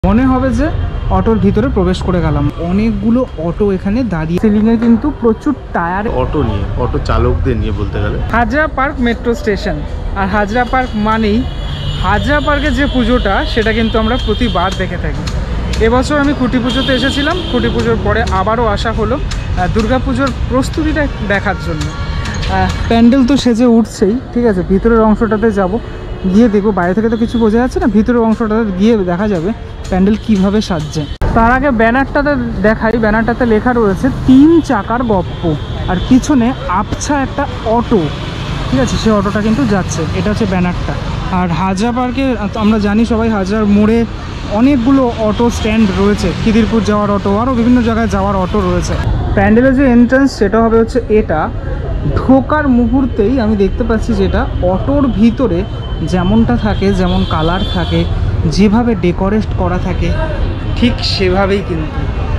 মনে হবে যে অটোর ভিতরে প্রবেশ করে গেলাম। অনেকগুলো অটো এখানে দাঁড়িয়ে, সিলিংয়ে কিন্তু প্রচুর টায়ার। অটো নিয়ে, অটো চালকদের নিয়ে বলতে গেলে হাজরা পার্ক মেট্রো স্টেশন। আর হাজরা পার্ক মানেই হাজরা পার্কের যে পুজোটা সেটা কিন্তু আমরা প্রতিবার দেখে থাকি। এবছর আমি খুঁটি পুজোতে এসেছিলাম, খুঁটি পুজোর পরে আবারও আসা হলো দুর্গা পুজোর প্রস্তুতিটা দেখার জন্য। প্যান্ডেল তো সেজে উঠছেই, ঠিক আছে। ভিতরের অংশটাতে যাব, গিয়ে দেখবো। বাইরে থেকে তো কিছু বোঝা যাচ্ছে না, ভিতরের অংশটাতে গিয়ে দেখা যাবে প্যান্ডেল কিভাবে সাজছে। তার আগে ব্যানারটাতে দেখাই। ব্যানারটাতে লেখা রয়েছে 3 চাকার গপ্প, আর পিছনে আবছা একটা অটো, ঠিক আছে। সেই অটোটা কিন্তু যাচ্ছে, এটা হচ্ছে ব্যানারটা। আর হাজরা পার্কে আমরা জানি সবাই, হাজরার মোড়ে অনেকগুলো অটো স্ট্যান্ড রয়েছে। খিদিরপুর যাওয়ার অটো, আরও বিভিন্ন জায়গায় যাওয়ার অটো রয়েছে। প্যান্ডেলের যে এন্ট্রান্স সেটা হবে হচ্ছে এটা। ঢোকার মুহূর্তেই আমি দেখতে পাচ্ছি যেটা অটোর ভিতরে যেমনটা থাকে, যেমন কালার থাকে, যেভাবে ডেকোরেট করা থাকে, ঠিক সেভাবেই কিন্তু।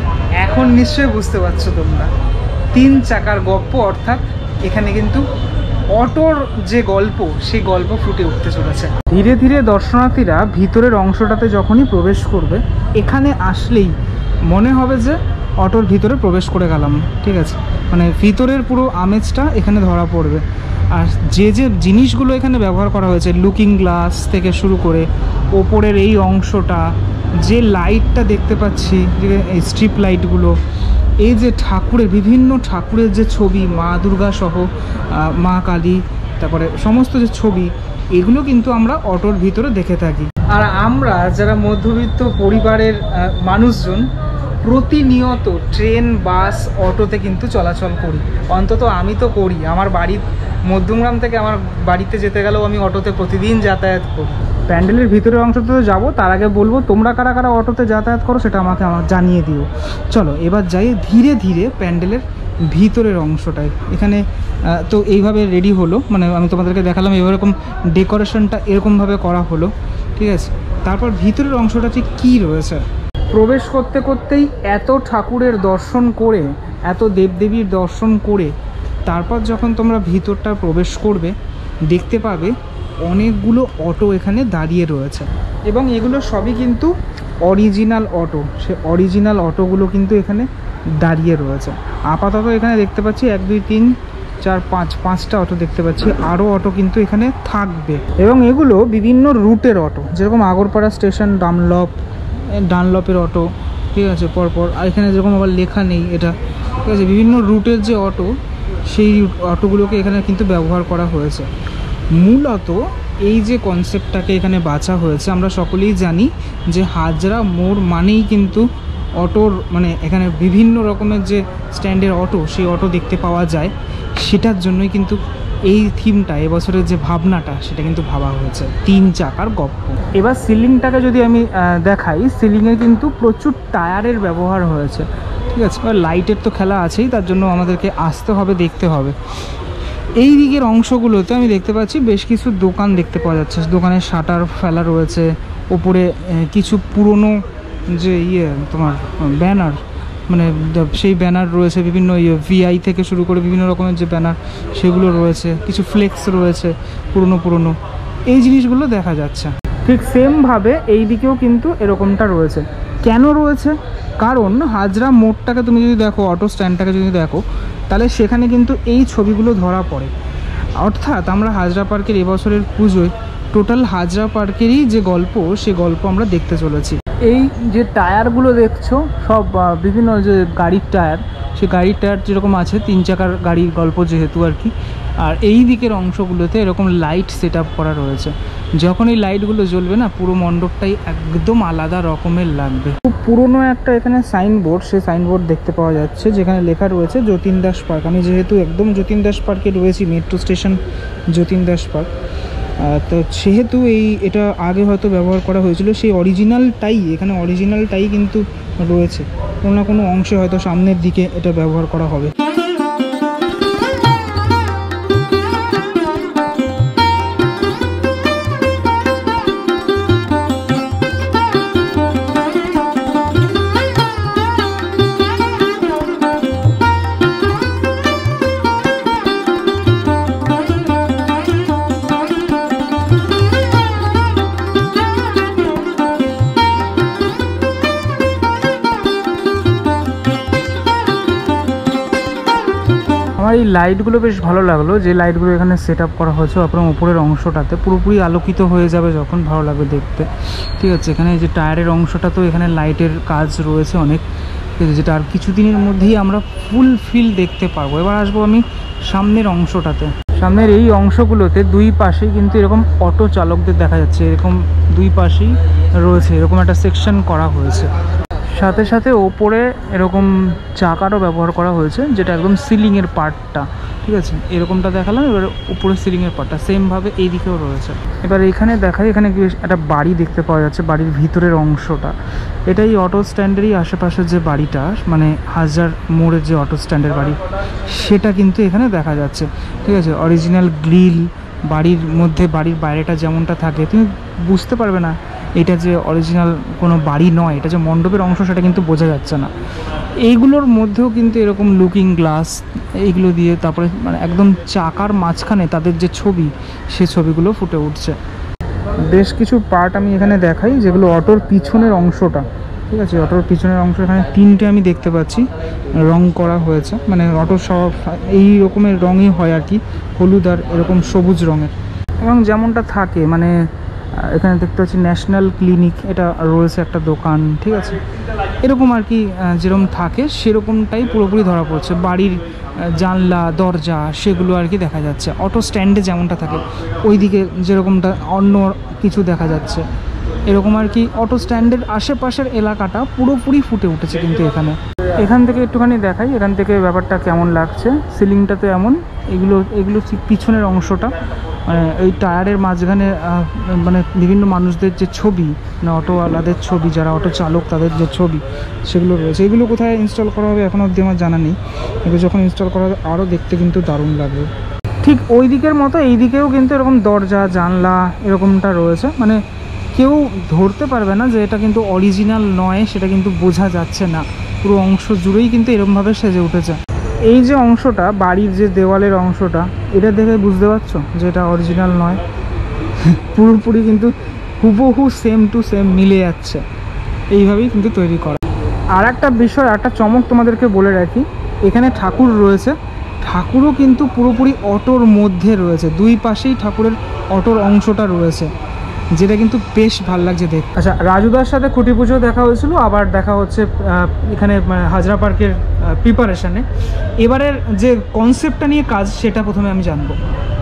এখন নিশ্চয়ই বুঝতে পারছো তোমরা 3 চাকার গপ্প, অর্থাৎ এখানে কিন্তু অটোর যে গল্প সেই গল্প ফুটে উঠতে চলেছে। ধীরে ধীরে দর্শনার্থীরা ভিতরের অংশটাতে যখনই প্রবেশ করবে, এখানে আসলেই মনে হবে যে অটোর ভিতরে প্রবেশ করে গেলাম, ঠিক আছে। মানে ভিতরের পুরো আমেজটা এখানে ধরা পড়বে। আর যে যে জিনিসগুলো এখানে ব্যবহার করা হয়েছে, লুকিং গ্লাস থেকে শুরু করে ওপরের এই অংশটা, যে লাইটটা দেখতে পাচ্ছি, যে এই স্ট্রিপ লাইটগুলো, এই যে ঠাকুরের বিভিন্ন ঠাকুরের যে ছবি, মা দুর্গা সহ মা কালী, তারপরে সমস্ত যে ছবি, এগুলো কিন্তু আমরা অটোর ভিতরে দেখে থাকি। আর আমরা যারা মধ্যবিত্ত পরিবারের মানুষজন প্রতিনিয়ত ট্রেন, বাস, অটোতে কিন্তু চলাচল করি। অন্তত আমি তো করি। আমার বাড়ির মধ্যমগ্রাম থেকে আমার বাড়িতে যেতে গেলেও আমি অটোতে প্রতিদিন যাতায়াত করি। প্যান্ডেলের ভিতরের অংশতে তো যাবো, তার আগে বলবো তোমরা কারা কারা অটোতে যাতায়াত করো সেটা আমাকে জানিয়ে দিও। চলো এবার যাই ধীরে ধীরে প্যান্ডেলের ভিতরের অংশটায়। এখানে তো এইভাবে রেডি হলো, মানে আমি তোমাদেরকে দেখালাম এরকম ডেকোরেশনটা এরকমভাবে করা হলো, ঠিক আছে। তারপর ভিতরের অংশটা ঠিক কী রয়েছে। প্রবেশ করতে করতেই এত ঠাকুরের দর্শন করে, এত দেবদেবীর দর্শন করে, তারপর যখন তোমরা ভিতরটা প্রবেশ করবে, দেখতে পাবে অনেকগুলো অটো এখানে দাঁড়িয়ে রয়েছে। এবং এগুলো সবই কিন্তু অরিজিনাল অটো। সে অরিজিনাল অটোগুলো কিন্তু এখানে দাঁড়িয়ে রয়েছে। আপাতত এখানে দেখতে পাচ্ছি 1 2 3 4 5 5টা অটো দেখতে পাচ্ছি। আরও অটো কিন্তু এখানে থাকবে। এবং এগুলো বিভিন্ন রুটের অটো, যেরকম আগরপাড়া স্টেশন ডানলপের অটো, ঠিক আছে। পরপর আর এখানে যেরকম আবার লেখা নেই এটা, ঠিক আছে। বিভিন্ন রুটের যে অটো, সেই অটোগুলোকে এখানে কিন্তু ব্যবহার করা হয়েছে। মূলত এই যে কনসেপ্টটাকে এখানে বাছা হয়েছে, আমরা সকলেই জানি যে হাজরা মোড় মানেই কিন্তু অটোর, মানে এখানে বিভিন্ন রকমের যে স্ট্যান্ডের অটো, সেই অটো দেখতে পাওয়া যায়। সেটার জন্যই কিন্তু এই থিমটা, এবছরের যে ভাবনাটা, সেটা কিন্তু ভাবা হয়েছে 3 চাকার গপ্প। এবার সিলিংটাকে যদি আমি দেখাই, সিলিংয়ে কিন্তু প্রচুর টায়ারের ব্যবহার হয়েছে, ঠিক আছে। এবার লাইটের তো খেলা আছেই, তার জন্য আমাদেরকে আসতে হবে, দেখতে হবে। এই দিকের অংশগুলোতে আমি দেখতে পাচ্ছি বেশ কিছু দোকান দেখতে পাওয়া যাচ্ছে। দোকানের শাটার ফেলা রয়েছে। ওপরে কিছু পুরনো যে তোমার ব্যানার, মানে সেই ব্যানার রয়েছে, বিভিন্ন ভিআই থেকে শুরু করে বিভিন্ন রকমের যে ব্যানার, সেগুলো রয়েছে। কিছু ফ্লেক্স রয়েছে পুরনো, এই জিনিসগুলো দেখা যাচ্ছে। ঠিক সেমভাবে এই দিকেও কিন্তু এরকমটা রয়েছে। কেন রয়েছে? কারণ হাজরা মোড়টাকে তুমি যদি দেখো, অটো স্ট্যান্ডটাকে যদি দেখো, তাহলে সেখানে কিন্তু এই ছবিগুলো ধরা পড়ে। অর্থাৎ আমরা হাজরা পার্কের এবছরের পুজোয় টোটাল হাজরা পার্কেরই যে গল্প, সে গল্প আমরা দেখতে চলেছি। এই যে টায়ারগুলো দেখছো, সব বিভিন্ন যে গাড়ির টায়ার, সে গাড়ির টায়ার যেরকম আছে, 3 চাকার গাড়ির গল্প যেহেতু আর কি। আর এই দিকের অংশগুলোতে এরকম লাইট সেট আপ করা রয়েছে। যখন এই লাইটগুলো জ্বলবে না, পুরো মণ্ডপটাই একদম আলাদা রকমের লাগবে। খুব পুরনো একটা এখানে সাইনবোর্ড, সেই সাইনবোর্ড দেখতে পাওয়া যাচ্ছে, যেখানে লেখা রয়েছে যতীন দাস পার্ক। আমি যেহেতু একদম যতীন দাস পার্কে রয়েছি, metro station Jatin Das park, তো সেহেতু এটা আগে হয়তো ব্যবহার করা হয়েছিল। সেই অরিজিনালটাই এখানে, অরিজিনালটাই কিন্তু রয়েছে। কোনো না কোনো অংশে হয়তো সামনের দিকে এটা ব্যবহার করা হবে। আমার এই লাইটগুলো বেশ ভালো লাগলো, যে লাইটগুলো এখানে সেট আপ করা হয়েছে আপনার উপরের অংশটাতে পুরোপুরি আলোকিত হয়ে যাবে যখন, ভালো লাগবে দেখতে। ঠিক আছে, এখানে এই যে টায়ারের অংশটা তো এখানে লাইটের কাজ রয়েছে অনেক, ঠিক আছে, যেটা আর কিছুদিনের মধ্যেই আমরা ফুল ফিল দেখতে পারবো। এবার আসবো আমি সামনের অংশটাতে। সামনের এই অংশগুলোতে দুই পাশেই কিন্তু এরকম অটো চালকদের দেখা যাচ্ছে, এরকম দুই পাশেই রয়েছে, এরকম একটা সেকশন করা হয়েছে। সাথে সাথে ওপরে এরকম চাকারও ব্যবহার করা হয়েছে, যেটা একদম সিলিংয়ের পার্টটা, ঠিক আছে, এরকমটা দেখালাম। এবার উপরে সিলিংয়ের পার্টটা সেমভাবে এই দিকেও রয়েছে। এবার এখানে দেখাই, এখানে একটা বাড়ি দেখতে পাওয়া যাচ্ছে, বাড়ির ভিতরের অংশটা। এটাই অটো স্ট্যান্ডেরই আশেপাশের যে বাড়িটা, মানে হাজার মোড়ের যে অটো স্ট্যান্ডের বাড়ি, সেটা কিন্তু এখানে দেখা যাচ্ছে। ঠিক আছে, অরিজিনাল গ্রিল, বাড়ির মধ্যে বাড়ির বাইরেটা যেমনটা থাকে তুমি বুঝতে পারবে না এটা যে অরিজিনাল কোনো বাড়ি নয়, এটা যে মণ্ডপের অংশ সেটা কিন্তু বোঝা যাচ্ছে না। এইগুলোর মধ্যেও কিন্তু এরকম লুকিং গ্লাস এইগুলো দিয়ে, তারপরে মানে একদম চাকার মাঝখানে তাদের যে ছবি, সে ছবিগুলো ফুটে উঠছে। বেশ কিছু পার্ট আমি এখানে দেখাই, যেগুলো অটোর পিছনের অংশটা। ঠিক আছে, অটোর পিছনের অংশ এখানে তিনটে আমি দেখতে পাচ্ছি রং করা হয়েছে, মানে অটোর সব এই রকমের রঙই হয় আর কি, হলুদ আর এরকম সবুজ রঙের। এবং যেমনটা থাকে মানে এখানে দেখতে পাচ্ছি ন্যাশনাল ক্লিনিক, এটা রয়েছে একটা দোকান। ঠিক আছে, এরকম আর কি, যেরকম থাকে সেরকমটাই পুরোপুরি ধরা পড়ছে। বাড়ির জানলা দরজা সেগুলো আর কি দেখা যাচ্ছে। অটো স্ট্যান্ডে যেমনটা থাকে ওইদিকে যেরকমটা অন্য কিছু দেখা যাচ্ছে, এরকম আর কি। অটো স্ট্যান্ডের আশেপাশের এলাকাটা পুরোপুরি ফুটে উঠেছে কিন্তু এখান থেকে একটুখানি দেখাই, এখান থেকে ব্যাপারটা কেমন লাগছে। সিলিংটা তো এমন, এগুলো পিছনের অংশটা, মানে এই টায়ারের মাঝখানে মানে বিভিন্ন মানুষদের যে ছবি, মানে অটোওয়ালাদের ছবি, যারা অটো চালক তাদের যে ছবি সেগুলো রয়েছে। এগুলো কোথায় ইনস্টল করা হবে এখনও অবধি আমার জানা নেই, এগুলো যখন ইনস্টল করা হবে আরও দেখতে কিন্তু দারুণ লাগবে। ঠিক ওই দিকের মতো এই দিকেও কিন্তু এরকম দরজা জানলা এরকমটা রয়েছে, মানে কেউ ধরতে পারবে না যে এটা কিন্তু অরিজিনাল নয়, সেটা কিন্তু বোঝা যাচ্ছে না। পুরো অংশ জুড়েই কিন্তু এরকমভাবে সেজে উঠেছে। এই যে অংশটা, বাড়ির যে দেওয়ালের অংশটা, এটা দেখে বুঝতে পারছো যে এটা অরিজিনাল নয়, পুরোপুরি কিন্তু হুবহু সেম টু সেম মিলে যাচ্ছে, এইভাবেই কিন্তু তৈরি করা। আর একটা বিষয়, একটা চমক তোমাদেরকে বলে রাখি, এখানে ঠাকুর রয়েছে, ঠাকুরও কিন্তু পুরোপুরি অটোর মধ্যে রয়েছে, দুই পাশেই ঠাকুরের অটোর অংশটা রয়েছে, যেটা কিন্তু বেশ ভালো লাগছে দেখতে। আচ্ছা, রাজুদার সাথে খুঁটি পুজো দেখা হয়েছিল, আবার দেখা হচ্ছে এখানে হাজরা পার্কের প্রিপারেশানে। এবারের যে কনসেপ্টটা নিয়ে কাজ, সেটা প্রথমে আমি জানবো।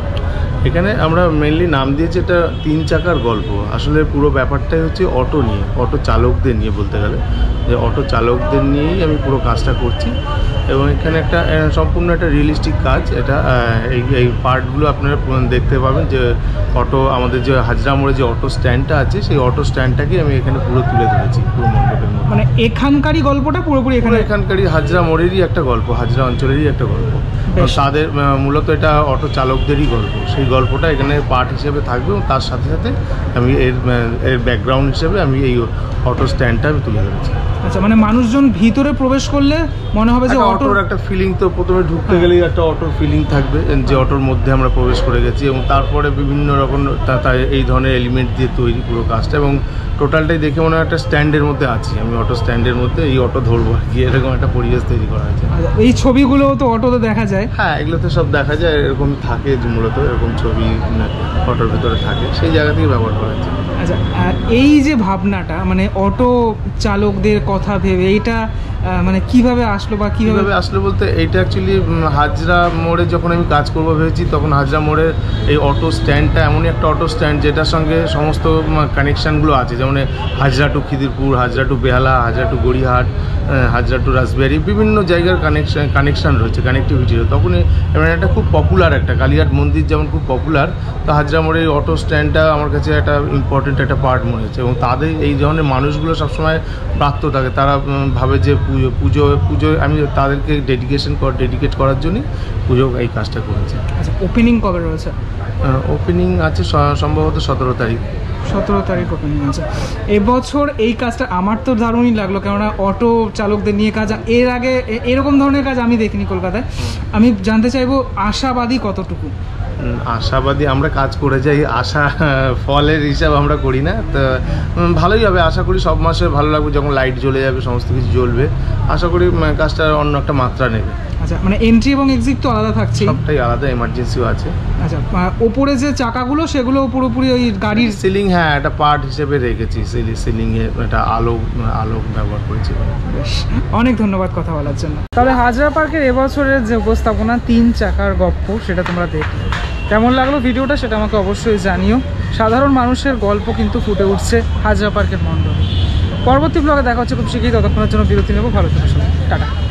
এখানে আমরা মেনলি নাম দিয়েছি এটা 3 চাকার গল্প। আসলে পুরো ব্যাপারটাই হচ্ছে অটো নিয়ে, অটো চালকদের নিয়ে বলতে গেলে, যে অটো চালকদের নিয়েই আমি পুরো কাজটা করছি। এবং এখানে একটা সম্পূর্ণ একটা রিয়েলিস্টিক কাজ। এটা এই পার্টগুলো আপনারা দেখতে পাবেন যে আমাদের যে হাজরা মোড়ে যে অটো স্ট্যান্ডটা আছে, সেই অটো স্ট্যান্ডটাকে আমি এখানে পুরো তুলে ধরেছি পুরো মণ্ডপের মধ্যে। মানে এখানকারই গল্পটা পুরোপুরি এখানকারই হাজরা মোড়েরই একটা গল্প, হাজরা অঞ্চলেরই একটা গল্প। তাদের মূলত এটা অটো চালকদেরই গল্প, সেই গল্পটা এখানে পার্ট হিসেবে থাকবে। এবং তার সাথে সাথে আমি এর ব্যাকগ্রাউন্ড হিসেবে আমি এই অটো স্ট্যান্ডটা আমি তুলে ধরেছি। আচ্ছা, মানে মানুষজন ভিতরে প্রবেশ করলে মনে হবে যে অটোর একটা ফিলিং, তো প্রথমে ঢুকতে গেলেই একটা অটোর ফিলিং থাকবে যে অটোর মধ্যে আমরা প্রবেশ করে গেছি। এবং তারপরে বিভিন্ন রকম এই ধরনের এলিমেন্ট দিয়ে তৈরি পুরো কাজটা, এবং টোটালটাই দেখে মনে হয় একটা স্ট্যান্ডের মধ্যে আছি আমি, অটো স্ট্যান্ডের মধ্যে এই অটো ধরবো আর কি, এরকম একটা পরিবেশ তৈরি করা হয়েছে। এই ছবিগুলোও তো অটোতে দেখা যায়। হ্যাঁ, এগুলো তো সব দেখা যায়, এরকম থাকে মূলত, এরকম ছবি অটোর ভিতরে থাকে, সেই জায়গা থেকে ব্যবহার করা হয়েছে। আচ্ছা, এই যে ভাবনাটা, মানে অটো চালকদের কথা ভেবে এইটা মানে কিভাবে আসলো, বা কিভাবে আসলো বলতে, এইটা অ্যাকচুয়ালি হাজরা মোড়ে যখন আমি কাজ করবো ভেবেছি, তখন হাজরা মোড়ের এই অটো স্ট্যান্ডটা এমনই একটা অটো স্ট্যান্ড যেটার সঙ্গে সমস্ত কানেকশানগুলো আছে, যেমন Hazra to Khidirpur, Hazra to Behala, Hazra to Gariahat, Hazra to Rashbehari, বিভিন্ন জায়গার কানেকশান রয়েছে, কানেক্টিভিটি। তখন এবার একটা খুব পপুলার একটা কালীঘাট মন্দির যেমন খুব পপুলার, তো হাজরা মোড়ের এই অটো স্ট্যান্ডটা আমার কাছে একটা ইম্পর্টেন্ট একটা পার্ট মনে হচ্ছে। এবং তাদের এই ধরনের মানুষগুলো সবসময় প্রাপ্ত থাকে, তারা ভাবে যে পুজো আমি তাদেরকে ডেডিকেট করার জন্যই পুজো এই কাজটা করেছে। আচ্ছা, ওপেনিং কবে রয়েছে? ওপেনিং আছে সম্ভবত 17 তারিখ। 17 তারিখ ওপেনিং আছে। এবছর এই কাজটা আমার তো দারুণই লাগলো, কেননা অটো চালকদের নিয়ে কাজ, এর আগে এরকম ধরনের কাজ আমি দেখিনি কলকাতায়। আমি জানতে চাইবো আশাবাদী কতটুকু? আশাবাদী আমরা কাজ করে যাই, আশা ফলের হিসাব আমরা করি না। তো ভালোই হবে, আশা করি সব মাসে ভালো লাগবে, যখন লাইট জ্বলে যাবে, সমস্ত কিছু জ্বলবে, আশা করি কাজটা অন্য একটা মাত্রা নেবে। আচ্ছা, মানে এন্ট্রি এবং এক্সিট তো আলাদা থাকছে? সবটাই আলাদা, এমার্জেন্সিও আছে। আচ্ছা, ওপরে যে চাকাগুলো সেগুলো পুরোপুরি ওই গাড়ির সিলিং, হ্যাঁ একটা পার্ট হিসেবে রেখেছি, সিলিংয়ে একটা আলো ব্যবহার করেছি। বেশ, অনেক ধন্যবাদ কথা বলার জন্য। তাহলে হাজরা পার্কের এবছরের যে উপস্থাপনা 3 চাকার গপ্প সেটা তোমরা দেখলে, কেমন লাগলো ভিডিওটা সেটা আমাকে অবশ্যই জানিও। সাধারণ মানুষের গল্প কিন্তু ফুটে উঠছে হাজরা পার্কের মণ্ডপে। পরবর্তী ব্লগে দেখা হচ্ছে খুব শীঘ্রই, ততক্ষণের জন্য বিরতি নেবো। ভালো থেকো সবাই, টাটা।